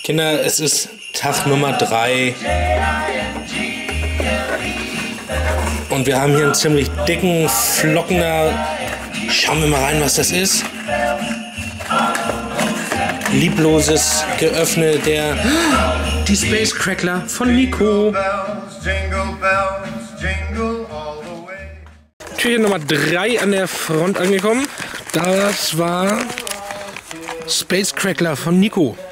Kinder, es ist Tag Nummer 3 und wir haben hier einen ziemlich dicken Flockener. Schauen wir mal rein, was das ist. Liebloses geöffnet, die Space Crackler von Nico. Türchen Nummer 3 an der Front angekommen. Das war Space Crackler von Nico.